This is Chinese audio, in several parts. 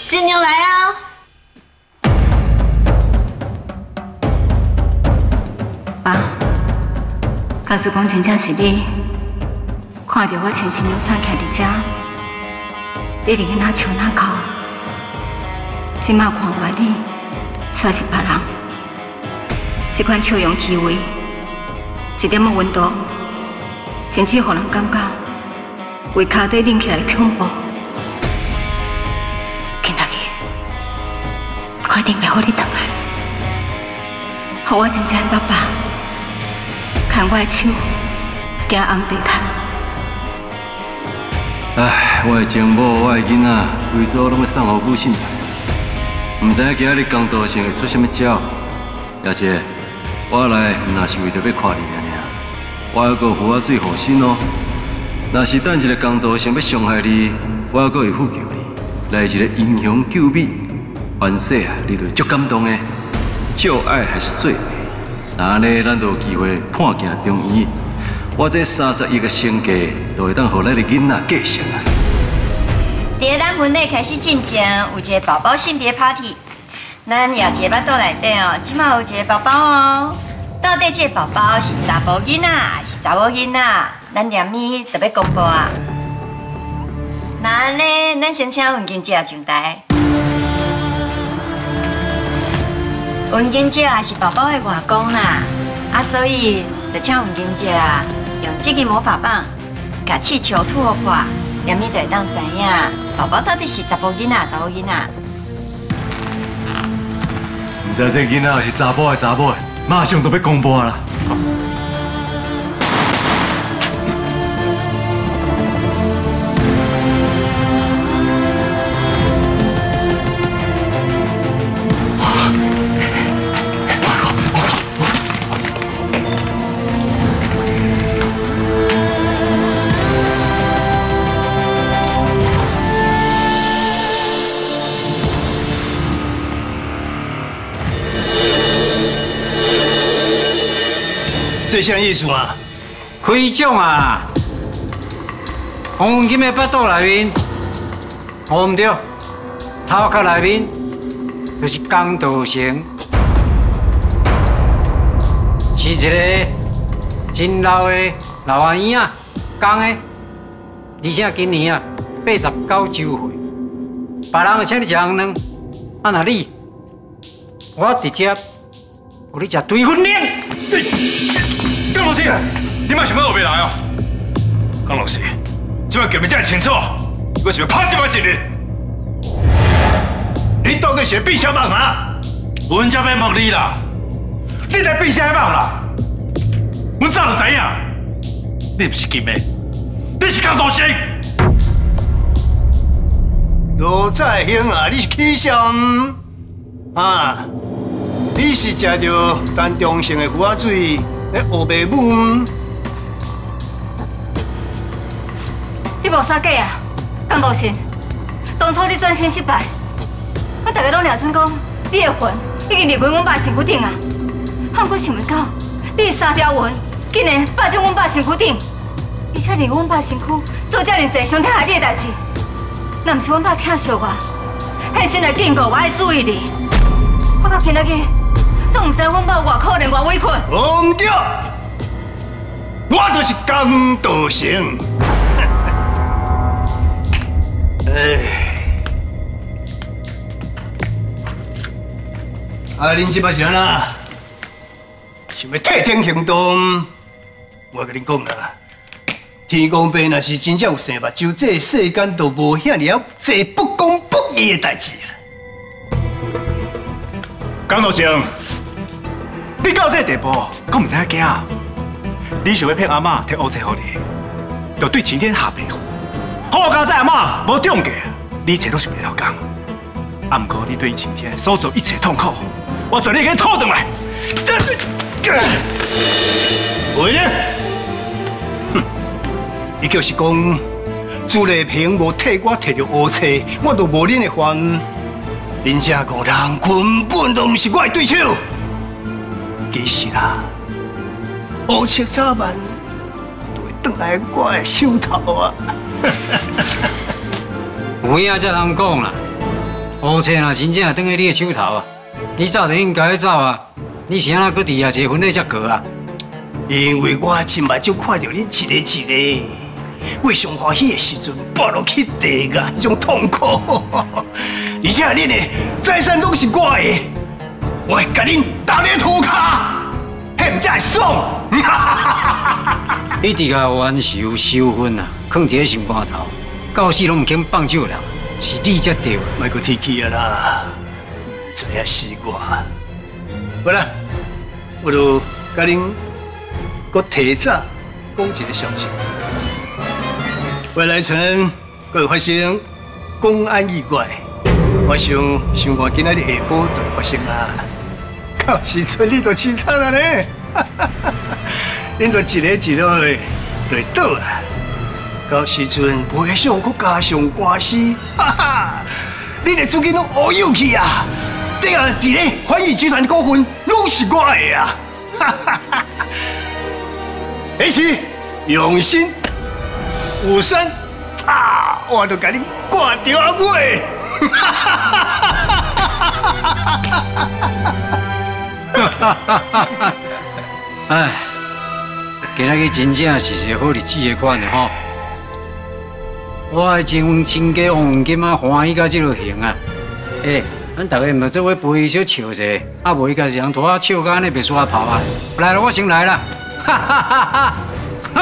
新娘来啊！ 爸，假使讲真正是你，看到我穿新娘衫徛伫遮，一定跟他笑哪哭。即马看我你，煞是别人，这款笑容气味，一点仔温度，甚至互人感觉为脚底拎起来恐怖。 我一定要互你回来，互我真正的爸爸牵我的手，行红地毯。 唉，我的情某，我的囡仔，规组拢要送互古信台，唔知影今日公道上会出什么招。也姐，我来唔若是为着要看你尔尔，我还阁有符仔水护身哦。若是等一个公道上要伤害你，我还阁会护救你，来一个英雄救美。 凡事啊，你就足感动的，做爱还是做爱？那安尼，咱就有机会判行中医。我这30亿的身价，都会当互咱的囡仔继承啊！ 伫咱婚礼开始进前，有一个宝宝性别 party。咱夜一个巴肚内底哦，即马有一个宝宝哦。到底这个宝宝是查甫囡仔还是查某囡仔？咱连咪就要公布啊！那安尼，咱先请文娟姐上台。 文娟姐也是宝宝的外公啦，所以就请文娟姐用这个魔法棒，把气球吐破，连咪就会当知影宝宝到底是查甫囡仔查某囡仔。 唔知这囡仔是查甫还是查某，马上就要公布啦。 这啥意思啊？ 开奖啊！黄金的巴肚内面，我唔对，头壳内面就是公道城，是一个真老的老阿姨啊，讲的，而且今年啊89周岁，别人会请你食红卵，若你，我直接互你食对分量。 江老师，你莫想要后袂来哦。江老师，这摆叫名真清楚，我想要拍死我是你。你到底是变啥梦啊？ 阮才要问你啦， 你在变啥梦啦？阮早就知影，你不是金的，你是江大生。 罗在兴啊，你是起笑啊？你是食着陈忠胜的符仔水？ 咧学爸母， 你无啥假啊，江道信。当初你转身失败，我大家拢聊成讲你的魂已经入阮爸身躯顶啊。还毋过想袂到，你的3条魂竟然霸占阮爸身躯顶，而且入阮爸身躯做遮尔济伤天害理的代志。若毋是阮爸疼惜我，现身来警告我的注意力，我到今仔日。 都唔知阮爸偌可怜、偌委屈。 唔对，我就是江道成。哎，恁即摆是安那？想要替天行动？我甲恁讲啦，天公伯若是真正有生目睭，这个世间都无遐尔济不公不义的代志啊！ 江道成。 你到这个地步，阁唔知影惊？你想要骗阿嬷摕乌册给你，就对晴天下白虎。好佳在阿嬷无中计，你一切都是袂了讲。啊，不过你对晴天所做一切痛苦，我全力给你讨回来。 会呢？哼，伊就是讲朱丽萍无替我摕到乌册，我就无恁的份。恁遮个人根本都唔是我的对手。 其实啦，乌切早晚都会转来我的手头啊！ 有影才通讲啦， 乌车若真正等于你的手头啊，你早就应该走啊！你是安怎搁伫遐一个婚礼才过啊？ 因为我真目睭看到恁一个一个，我上欢喜的时阵跋落去地啊，迄种痛苦。而且恁的财产拢是我的，我会甲恁打咧涂骹，迄毋才会爽。 你伫遐冤仇收婚啊，藏伫个心肝头，到死拢唔肯放手了，是你才对。 莫搁提起啊啦，知影死我。好啦，我就甲恁搁提早讲一个消息。未来城搁会发生公安意外，我想我今仔日下晡就会发生啊。到时阵你就凄惨啊呢，恁就一个一个的就会倒啊。到时阵赔偿搁加上官司，哈哈！恁的资金拢乌有去啊！底下伫咧环宇集团的股份拢是我的啊！哈哈哈！而且用心有山啊，我就甲你挂掉啊尾！哈哈哈哈哈！哎，今仔日真正是一个好日子的款的吼。我的前夫亲家王金啊，欢喜到这落型啊！咱大家毋要做伙陪伊小笑者，啊，无伊家是人拖啊笑到安尼别煞跑啊！来了，我先来啦！哈哈哈哈！哈哈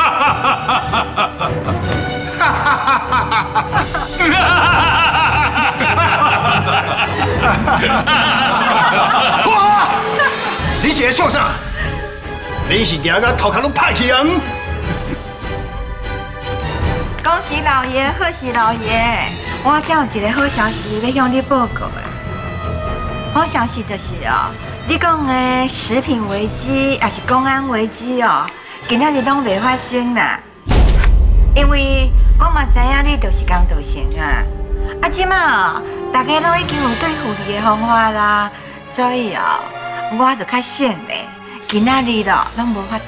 哈！哇！你是在创啥？你是惊到头壳拢歹去啊？ 恭喜老爷，贺喜老爷！我正有一个好消息要向你报告啦。好消息就是哦，你讲的食品危机也是公安危机哦，今仔日拢袂发生啦。因为我嘛知影你就是江道成啊，啊，即马哦，大家拢已经有对付你的方法啦，所以哦，我就较省咧，今仔日咯拢无法度。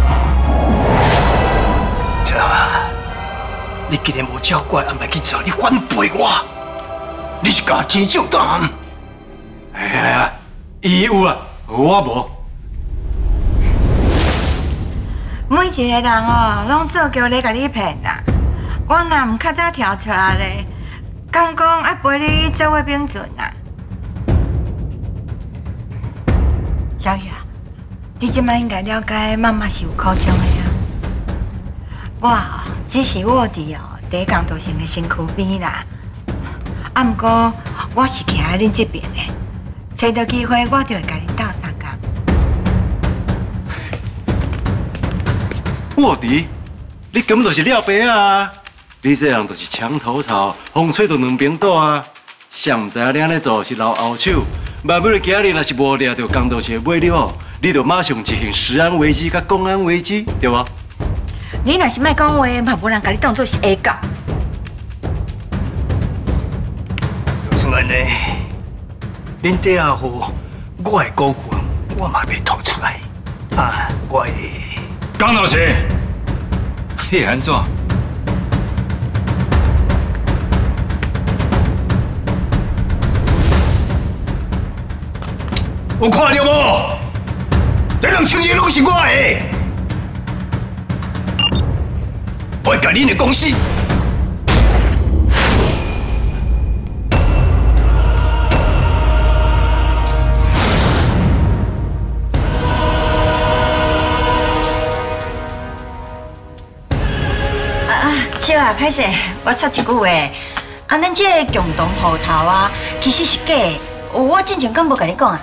知道啊？你竟然无照我的安排去做，你反背我，你是假天上担。 哎呀，伊有啊，我无。 每一个人哦，拢做叫咧甲你骗啦。我若唔较早跳出来咧，敢讲爱陪你做伙并存啊？小雨啊，你即摆应该了解妈妈是有苦衷的啊。我哦，只是卧伫哦第江道成的身躯边啦。啊，毋过我是徛在恁这边的，找到机会我就会甲恁斗相共。 卧底，你根本就是廖白啊！你这人就是墙头草，风吹到两边倒啊！谁唔知影你安尼做是留后手？万不了今日若是无抓到江道成的尾了，你就马上执行食安危机甲公安危机，对无？ 你若是莫讲话，嘛无人甲你当作是下狗。 就算安尼，恁底下户我的股份，我嘛袂吐出来。啊，我会。 江道成，你会安怎？ 有看到无？这2000亿拢是我的。我会甲恁的公司。 小啊，歹势，我插一句话，啊，咱这个共同户头啊，其实是假的，我之前敢无甲你讲啊？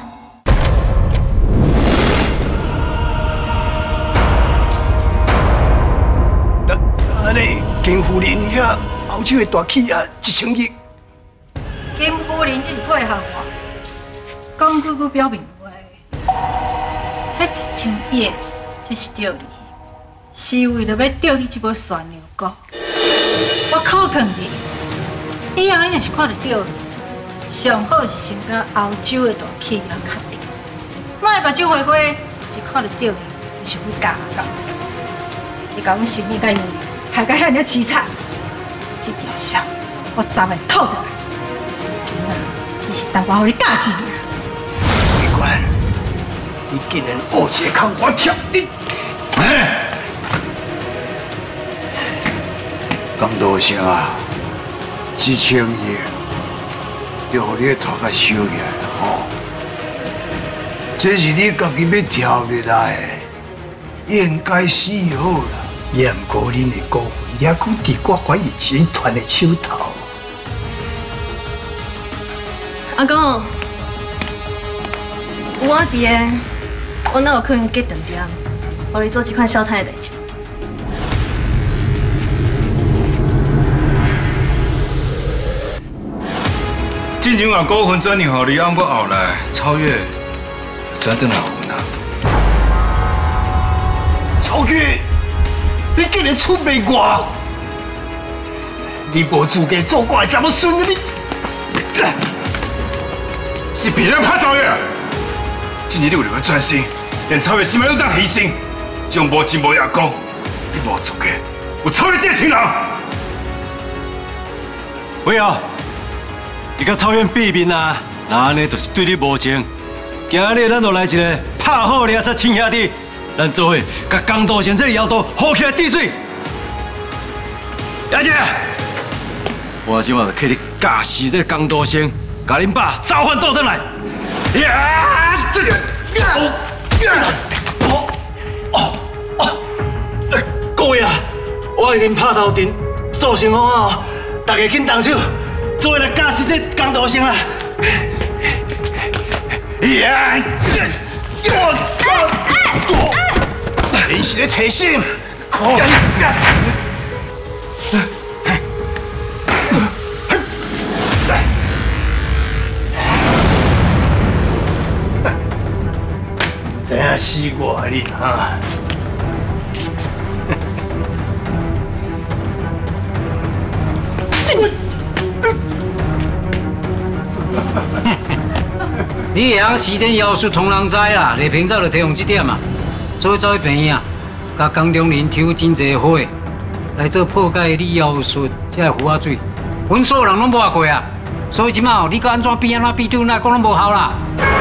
安尼，金夫人遐后手的大企业1000亿。 金夫人只是配合我，讲几句表面话。迄1000亿，这是钓你，是为了要钓你这尾旋牛角。我考劝你，以后你若是看到钓你，上好是先甲欧洲的大企业确定，莫目睭花花，一看到钓你，你想去加工。你甲阮生意甲用，害甲遐尔凄惨，这条线我昨晚吐倒来。 是台湾互你教死尔。 警官，你竟然乌车扛我跳你！ 江道生啊，这千亿要互你头壳收起来吼。这是你家己要跳入来的，应该死好啦。 也毋过恁的股份也搁伫我反义集团的手头。 阿公，有我伫的，我哪有可能结长点，互你做这款小摊的代志？ 进前把股份转让予你，按我后来超越转转来分啊。 超越，你竟然出卖我！你无资格做我的查某孙你！ 是别人怕超越，今日你为了要转身，连超越性命都当牺牲，这种无钱无眼光，你无资格有超越这亲人。 喂啊！你甲超越避面啊，那安尼就是对你无情。今日咱就来一个拍好了才亲兄弟，咱做伙甲江道贤这个妖道好起来滴水。阿姐，我今晚就替你教死这个江道贤，甲恁爸召唤倒转来。呀，这个，各位啊，我已经拍头阵做成功啊，大家紧动手。做伙来教死这江道生啊！ 你是咧找什？真死我你哈！ 你会晓死点妖术通人知啦，丽萍早就提供这点啊。所以走去病院啊，甲江中林抽真济火，来做破解你妖术，才会浮啊水。阮所有人拢无学过啊，所以即马你甲安怎比安怎比对，哪讲拢无效啦。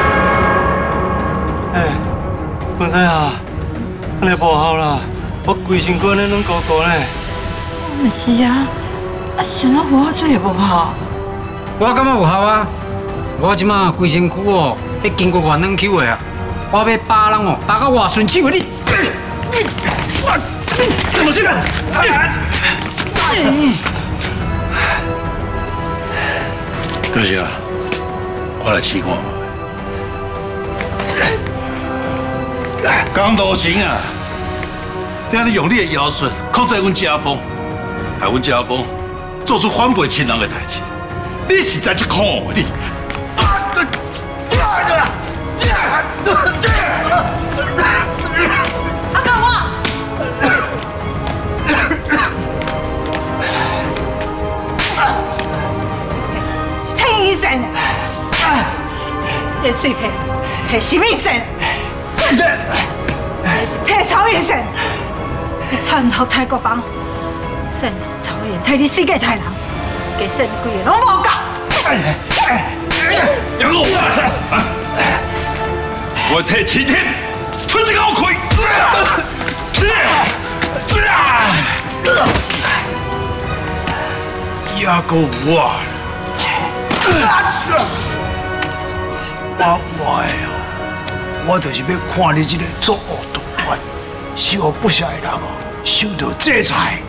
本仔啊，安尼无效啦，我规身躯咧软糊糊咧。 毋是啊，谁人浮啊水会无效？ 我感觉有效啊。我即马规身躯哦，迄经过万能 Q 的啊，我要扒人哦，扒到偌顺手的你。怎么去干？ 大姐，我来试看嘛。江道成啊，你安尼用你的妖术控制阮家风，害阮家风做出反背亲人的代志，你实在足可恶你！ 阿公我，是听医生的，这水片是替什么神？这是替曹医生。你窜头泰国帮，神曹员替你世界太人，其实规个拢无够。 杨公，我替齐天出这个奥亏。 也够我，我就是要看你这个作恶多端、十恶不赦的人哦，受到制裁。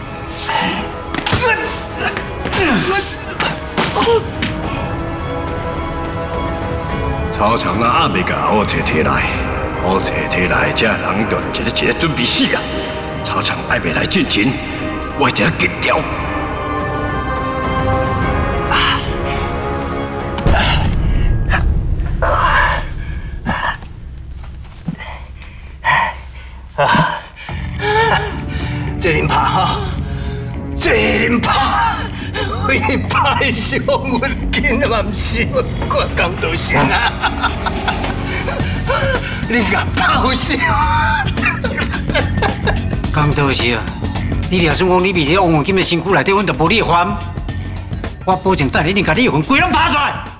操场那阿未甲乌车摕来，乌车摕来，这人就一个准备死啊！操场还未来进前，我一个紧掉。 这恁拍哈，这恁拍，为你拍伤阮囡嘛唔是我江道成啊！你甲爆伤！ 江道成，你若算讲你为了王文金的身躯内底，阮就无你的份，我保证等你甲你的魂规拢拍出来。